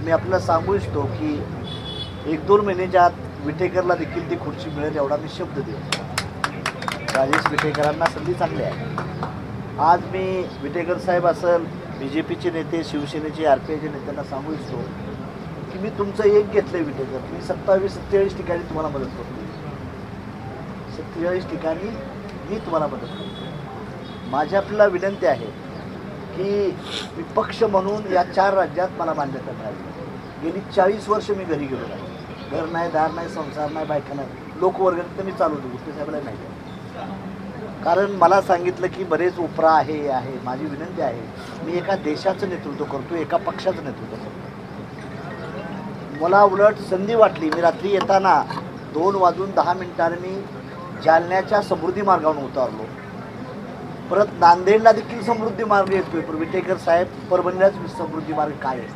मी आपल्याला सांगू इच्छितो की 1-2 महिन्याच्या आत विटेकरला देखील ती खुर्ची मिळेल एवढा मी शब्द देतो. राजेश विटेकरांना संधी चांगली आहे. आज मी विटेकर साहेब असेल, BJPचे नेते, शिवसेनेचे, RPIचे नेत्यांना सांगू इच्छितो की मी तुमचं एक घेतलं आहे विटेकर. मी 27-47 ठिकाणी तुम्हाला मदत करतो. 47 ठिकाणी मी तुम्हाला मदत करतो. माझी आपल्याला विनंती आहे की मी पक्ष म्हणून या 4 राज्यात मला मान्यता मिळाली. गेली 40 वर्ष मी घरी गेलो नाही. घर नाही, दार नाही, संसार नाही, बायका नाही. लोकवर्गणीत तर मी चालवतो. गुप्ते साहेबाला नाही, कारण मला सांगितलं की बरेच उपरा आहे. माझी विनंती आहे, मी एका देशाचं नेतृत्व करतो, एका पक्षाचं नेतृत्व करतो. मला उलट संधी वाटली. मी रात्री येताना 2:10 मी जालन्याच्या समृद्धी मार्गावरून उतरलो. परत नांदेडला देखील समृद्धी मार्ग येतोय, पण विटेकर साहेब परभणीलाच समृद्धी मार्ग काय आहे.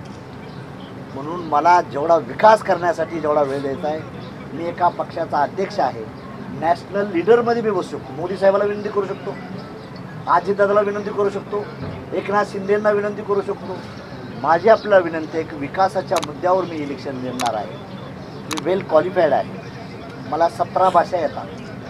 म्हणून मला जेवढा विकास करण्यासाठी जेवढा वेळ द्यायचा आहे, मी एका पक्षाचा अध्यक्ष आहे. नॅशनल लीडरमध्ये मी बसू शकतो. मोदी साहेबाला विनंती करू शकतो, अजितदादाला विनंती करू शकतो, एकनाथ शिंदेंना विनंती करू शकतो. माझी आपल्याला विनंती आहे की विकासाच्या मुद्द्यावर मी इलेक्शन लढणार आहे. मी वेल क्वालिफाईड आहे. मला 17 भाषा येतात.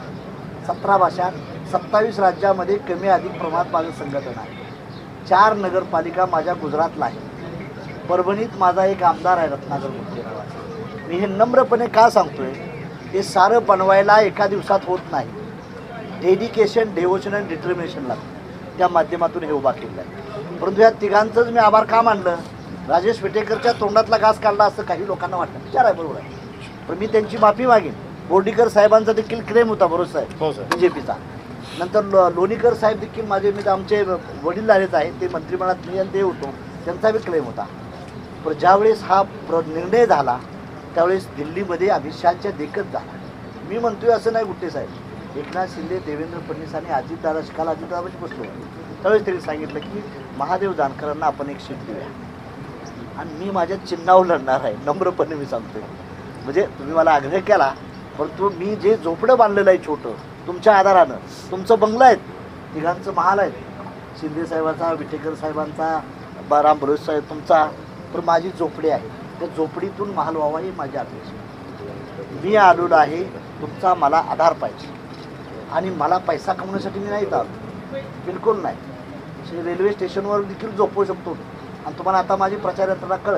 17 भाषा, 27 राज्यामध्ये कमी अधिक प्रमाणात माझं संघटन आहे. 4 नगरपालिका माझ्या गुजरातला आहे. परभणीत माझा एक आमदार आहे, रत्नाकर गुप्ते नावाचा. मी हे नम्रपणे का सांगतोय, हे सारं बनवायला एका दिवसात होत नाही. डेडिकेशन, डेव्होशन आणि डिटर्मिनेशन लागतं. त्या माध्यमातून हे उभा केलं आहे. परंतु या तिघांचंच मी आभार का मानलं, राजेश विटेकरच्या तोंडातला घास काढला असं काही लोकांना वाटतं. विचार आहे, बरोबर आहे, पण मी त्यांची माफी मागेन. बोर्डीकर साहेबांचा देखील क्लेम होता, बरोबर साहेब, BJPचा. नंतर लोणीकर साहेब देखील माझे मित्र, आमचे वडील आलेच आहे, ते मंत्रिमंडळात मी आणि ते होतो, त्यांचा बी क्लेम होता. पण ज्यावेळेस हा निर्णय झाला त्यावेळेस दिल्लीमध्ये अमित शहाच्या देखत झाला. मी म्हणतोय असं नाही गुट्टे साहेब, एकनाथ शिंदे, देवेंद्र फडणवीस आणि अजितदादा, काल अजितदादाशी बसलो. त्यावेळेस त्यांनी सांगितलं की महादेव जानकरांना आपण एक सीट देऊया आणि मी माझ्या चिन्हावर लढणार आहे. नम्रपणे मी सांगतोय. म्हणजे तुम्ही मला आग्रह केला, परंतु मी जे झोपडं बांधलेलं आहे छोटं तुमच्या आधारानं, तुमचं बंगलं आहेत, तिघांचं महाल आहेत, शिंदे साहेबांचा, विटेकर साहेबांचा, राम बरोज साहेब तुमचा, तर माझी झोपडी आहे. त्या झोपडीतून महाल व्हावा ही माझी अपेक्षा. मी आलेलो आहे, तुमचा मला आधार पाहिजे. आणि मला पैसा कमवण्यासाठी मी नाही आलो, बिलकुल नाही. रेल्वे स्टेशनवर देखील झोपवू शकतो. आणि तुम्हाला आता माझी प्रचार यंत्रणा कळत.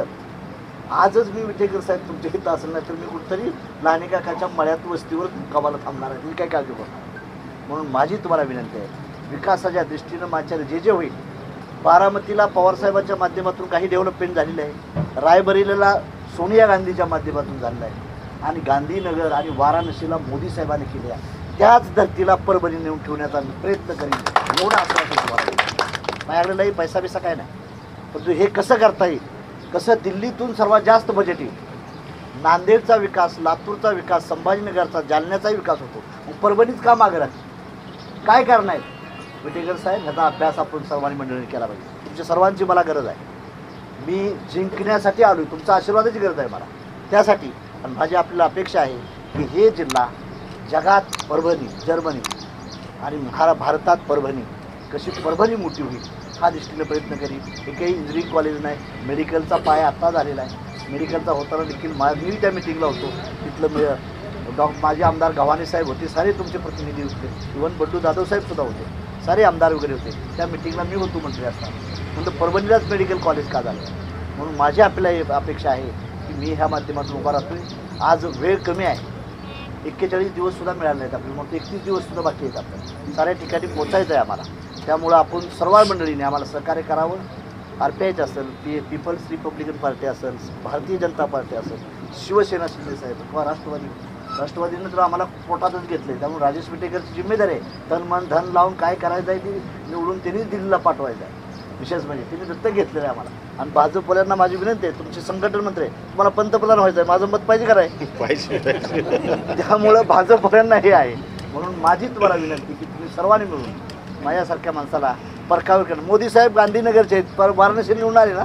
आजच मी विटेकर साहेब तुमच्या इथं असेल नाही तर मी कुठंतरी लहानी काकाच्या मळ्यात वस्तीवर कमाला थांबणार आहे. मी काय काळजी करतो. म्हणून माझी तुम्हाला विनंती आहे, विकासाच्या दृष्टीनं माझ्या जे होईल, बारामतीला पवारसाहेबांच्या माध्यमातून काही डेव्हलपमेंट झालेलं आहे, रायबरेलीला सोनिया गांधीच्या माध्यमातून झालेलं आहे, आणि गांधीनगर आणि वाराणसीला मोदी साहेबांनी केले आहे. त्याच धर्तीला परभणी नेऊन ठेवण्याचा प्रयत्न करीन. एवढा असं माझ्याकडेलाही पैसा बिसा काय नाही, परंतु हे कसं करता येईल, कसं दिल्लीतून सर्वात जास्त बजेट येईल. नांदेडचा विकास, लातूरचा विकास, संभाजीनगरचा, जालन्याचाही विकास होतो. मग परभणीच का मागे राहते, काय कारण आहे. विटेकर साहेब, ह्याचा अभ्यास आपण सर्वांनी मंडळीने केला पाहिजे. तुमच्या सर्वांची मला गरज आहे. मी जिंकण्यासाठी आलो आहे, तुमचा आशीर्वादाची गरज आहे मला त्यासाठी. आणि माझी आपल्याला अपेक्षा आहे की हे जिल्हा जगात परभणी, जर्मनी आणि भारतात परभणी, कशी परभणी मोठी होईल हा दृष्टीने प्रयत्न करीन. एकही इंजिनिअरिंग कॉलेज नाही, मेडिकलचा पाया आत्ता झालेला आहे. मेडिकलचा होताना देखील मी त्या मिटिंगला होतो. तिथलं माझे आमदार गव्हाणे साहेब होते, सारे तुमचे प्रतिनिधी होते, इव्हन बंडू जाधव साहेबसुद्धा होते, सारे आमदार वगैरे होते. त्या मिटिंगला मी होतो मंत्री असताना. म्हणून परभणीलाच मेडिकल कॉलेज का झालं. म्हणून माझी आपल्याला अपेक्षा आहे की मी ह्या माध्यमातून उभा राहतोय. आज वेळ कमी आहे, 41 दिवससुद्धा मिळाले नाहीत आपल्याला, मग 31 दिवससुद्धा बाकी आहेत आपल्याला. साऱ्या ठिकाणी पोचायचं आहे आम्हाला. त्यामुळं आपण सर्व मंडळीने आम्हाला सहकार्य करावं. RPIचे असेल, पीपल्स रिपब्लिकन पार्टी असेल, भारतीय जनता पार्टी असेल, शिवसेना शिंदे साहेब किंवा राष्ट्रवादीनं तर आम्हाला पोटातच घेतले. त्यामुळे राजेश विटेकरची जिम्मेदारी आहे, तन मन धन लावून काय करायचं आहे ते निवडून त्यांनीच दिल्लीला पाठवायचं आहे. विशेष म्हणजे त्यांनी दत्तक घेतलेलं आहे आम्हाला. आणि भाजपवाल्यांना माझी विनंती आहे, तुमचे संघटन मंत्री आहे, तुम्हाला पंतप्रधान व्हायचं आहे, माझं मत पाहिजे का नाही पाहिजे. त्यामुळं भाजपवाल्यांना हे आहे. म्हणून माझी तुम्हाला विनंती की तुम्ही सर्वांनी मिळून माझ्यासारख्या माणसाला परकावर करणं. मोदी साहेब गांधीनगरचे आहेत, वाराणसी निवडून आले ना,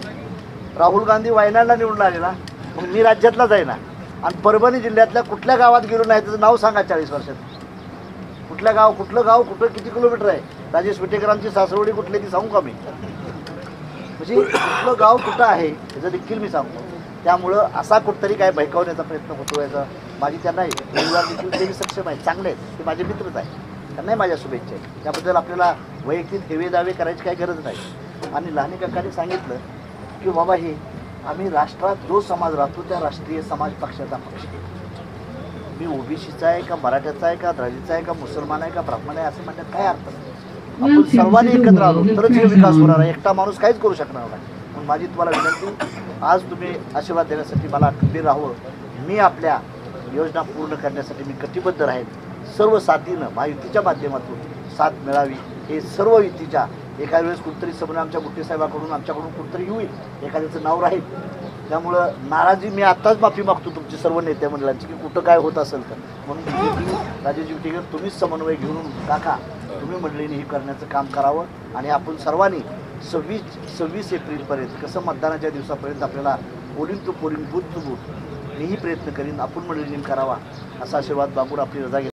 राहुल गांधी वायनाडला निवडून आले ना, मग मी राज्यातलाच आहे ना. आणि परभणी जिल्ह्यातल्या कुठल्या गावात गेलो नाही त्याचं नाव सांगा 40 वर्षात. कुठलं गाव कुठं किती किलोमीटर आहे. राजेश विटेकरांची सासरवडी कुठली ती सांगू का मी. म्हणजे कुठलं गाव कुठं आहे याचं देखील मी सांगतो. त्यामुळं असा कुठतरी काय बहकावण्याचा प्रयत्न होतो याचा माझी त्यांना परिवार देखील ते सक्षम आहेत, चांगले आहेत, ते माझे मित्रच आहेत, त्यांनाही माझ्या शुभेच्छा आहेत. त्याबद्दल आपल्याला वैयक्तिक हेवे दावे करायची काही गरज नाही. आणि लहानी काकांनी सांगितलं की बाबा हे आम्ही राष्ट्रात जो समाज राहतो त्या राष्ट्रीय समाज पक्षाचा पक्ष, मी ओबीसीचा आहे का मराठ्याचा आहे का द्रविडचा आहे का मुसलमान आहे का ब्राह्मण आहे असं म्हणण्यात काय अर्थ नाही. आपण सर्वांनी एकत्र आलो तरच हे विकास होणार आहे. एकटा माणूस काहीच करू शकणार नाही. म्हणून माझी तुम्हाला विनंती, आज तुम्ही आशीर्वाद देण्यासाठी मला खंबीर राहावं. मी आपल्या योजना पूर्ण करण्यासाठी मी कटिबद्ध राहील. सर्व साथीनं महायुतीच्या माध्यमातून साथ मिळावी. हे सर्व युतीच्या एका वेळेस कुठतरी समोर आमच्या गुट्टे साहेबाकडून आमच्याकडून कुठतरी होईल, एखाद्याचं नाव राहील. त्यामुळं नाराजी मी आत्ताच माफी मागतो तुमची सर्व नेत्या मंडळांची की कुठं काय होत असेल तर. म्हणून राजेश विटेकर तुम्हीच समन्वय घेऊन काका तुम्ही मंडळीने हे करण्याचं काम करावं. आणि आपण सर्वांनी 26 एप्रिलपर्यंत कसं मतदानाच्या दिवसापर्यंत आपल्याला polling to polling booth to booth मीही प्रयत्न करीन, आपण मंडळीने करावा. असा आशीर्वाद बाबूर आपली रजा घेतो.